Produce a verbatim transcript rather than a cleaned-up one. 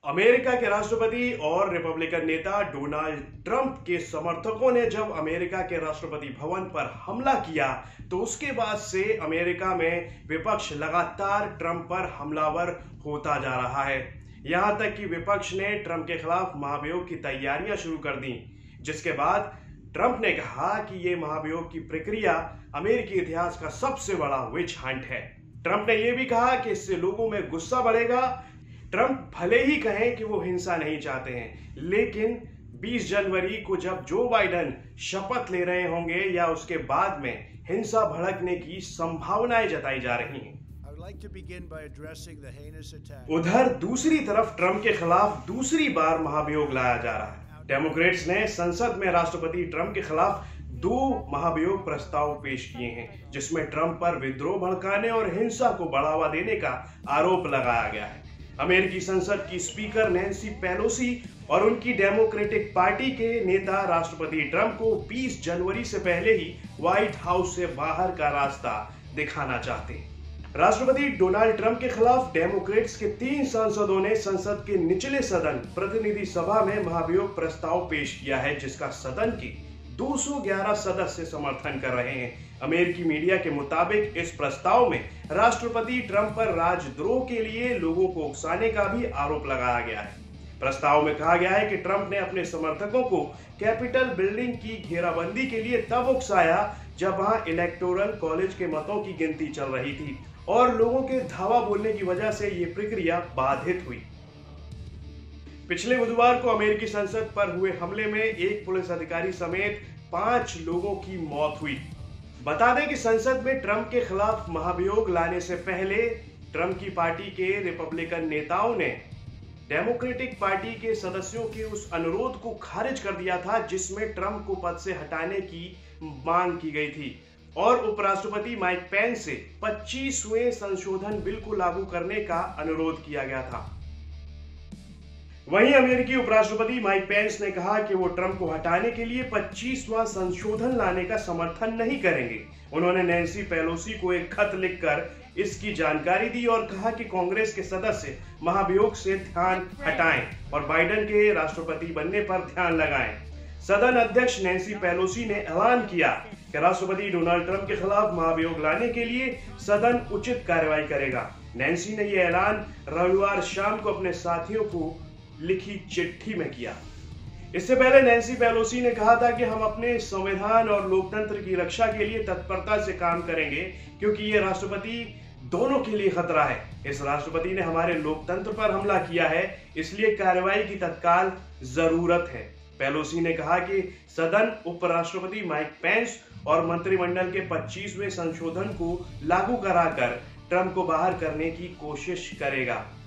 America के राष्ट्रपति और रिपब्लिकन नेता डोनाल्ड ट्रंप के समर्थकों ने जब अमेरिका के राष्ट्रपति भवन पर हमला किया तो उसके बाद से अमेरिका में विपक्ष लगातार ट्रंप पर हमलावर होता जा रहा है। यहां तक कि विपक्ष ने ट्रंप के खिलाफ महाभियोग की तैयारियां शुरू कर दी, जिसके बाद ट्रंप ने कहा कि यह महाभियोग की प्रक्रिया अमेरिकी इतिहास का सबसे बड़ा विच हंट है। ट्रंप ने यह भी कहा कि इससे लोगों में गुस्सा बढ़ेगा। ट्रंप भले ही कहें कि वो हिंसा नहीं चाहते हैं, लेकिन बीस जनवरी को जब जो बाइडेन शपथ ले रहे होंगे या उसके बाद में हिंसा भड़कने की संभावनाएं जताई जा रही हैं। उधर दूसरी तरफ ट्रंप के खिलाफ दूसरी बार महाभियोग लाया जा रहा है। डेमोक्रेट्स ने संसद में राष्ट्रपति ट्रंप के खिलाफ दो महाभियोग प्रस्ताव पेश किए हैं, जिसमें ट्रंप पर विद्रोह भड़काने और हिंसा को बढ़ावा देने का आरोप लगाया गया है। अमेरिकी संसद की स्पीकर नैन्सी पेलोसी और उनकी डेमोक्रेटिक पार्टी के नेता राष्ट्रपति ट्रंप को बीस जनवरी से पहले ही व्हाइट हाउस से बाहर का रास्ता दिखाना चाहते हैं। राष्ट्रपति डोनाल्ड ट्रंप के खिलाफ डेमोक्रेट्स के तीन सांसदों ने संसद के निचले सदन प्रतिनिधि सभा में महाभियोग प्रस्ताव पेश किया है, जिसका सदन के दो सौ ग्यारह सदस्य समर्थन कर रहे हैं। अमेरिकी मीडिया के मुताबिक इस प्रस्ताव में राष्ट्रपति ट्रंप पर राजद्रोह के लिए लोगों को उकसाने का भी आरोप लगाया गया है। प्रस्ताव में कहा गया है कि ट्रंप ने अपने समर्थकों को कैपिटल बिल्डिंग की घेराबंदी के लिए तब उकसाया जब वहां इलेक्टोरल कॉलेज के मतों की गिनती चल रही थी और लोगों के धावा बोलने की वजह से यह प्रक्रिया बाधित हुई। पिछले बुधवार को अमेरिकी संसद पर हुए हमले में एक पुलिस अधिकारी समेत पांच लोगों की मौत हुई। बता दें कि संसद में ट्रंप के खिलाफ महाभियोग लाने से पहले ट्रंप की पार्टी के रिपब्लिकन नेताओं ने डेमोक्रेटिक पार्टी के सदस्यों के उस अनुरोध को खारिज कर दिया था, जिसमें ट्रंप को पद से हटाने की मांग की गई थी और उपराष्ट्रपति माइक पेंस से पच्चीसवें संशोधन बिल को लागू करने का अनुरोध किया गया था। वहीं अमेरिकी उपराष्ट्रपति माइक पेंस ने कहा कि वो ट्रंप को हटाने के लिए पच्चीसवां संशोधन लाने का समर्थन नहीं करेंगे। उन्होंने नैन्सी पेलोसी को एक खत लिखकर इसकी जानकारी दी और कहा कि कांग्रेस के सदस्य महाभियोग से ध्यान हटाएं और बाइडेन के राष्ट्रपति बनने पर ध्यान लगाएं। सदन अध्यक्ष नैन्सी पेलोसी ने ऐलान किया कि राष्ट्रपति डोनाल्ड ट्रंप के खिलाफ महाभियोग लाने के लिए सदन उचित कार्रवाई करेगा। नैन्सी ने यह ऐलान रविवार शाम को अपने साथियों को लिखी चिट्ठी में किया। इससे पहले नैन्सी पेलोसी ने कहा था कि हम अपने संविधान और लोकतंत्र की रक्षा के लिए तत्परता से काम करेंगे, क्योंकि ये राष्ट्रपति दोनों के लिए खतरा है। इस राष्ट्रपति ने हमारे लोकतंत्र पर हमला किया है, इसलिए कार्रवाई की तत्काल जरूरत है। पेलोसी ने कहा कि सदन उपराष्ट्रपति माइक पेंस और मंत्रिमंडल के पच्चीसवें संशोधन को लागू कराकर ट्रंप को बाहर करने की कोशिश करेगा।